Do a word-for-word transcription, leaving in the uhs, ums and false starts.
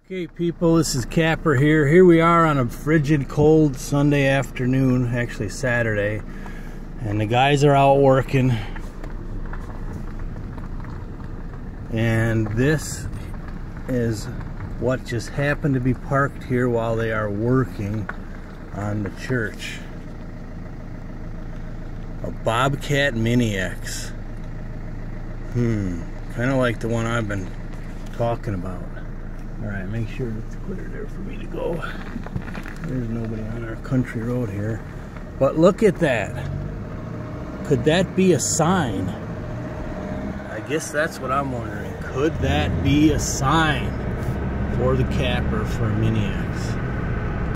Okay people, this is Kapper here. Here we are on a frigid cold Sunday afternoon, actually Saturday, and the guys are out working. And this is what just happened to be parked here while they are working on the church. A Bobcat Mini X. Hmm, kind of like the one I've been talking about. Alright, make sure it's clear there for me to go. There's nobody on our country road here. But look at that. Could that be a sign? I guess that's what I'm wondering. Could that be a sign for the Kapper for a Mini X?